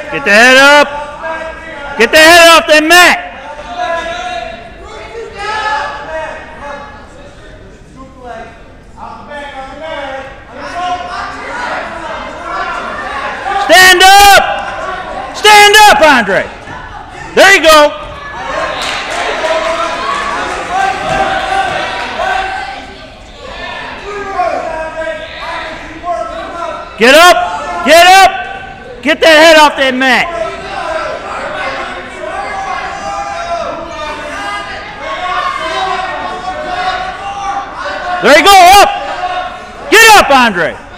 Get the head up. Get the head off that mat. Stand up. Stand up, Andre. There you go. Get up. Get up. Get that head off that mat. There you go, up! Get up, Andre!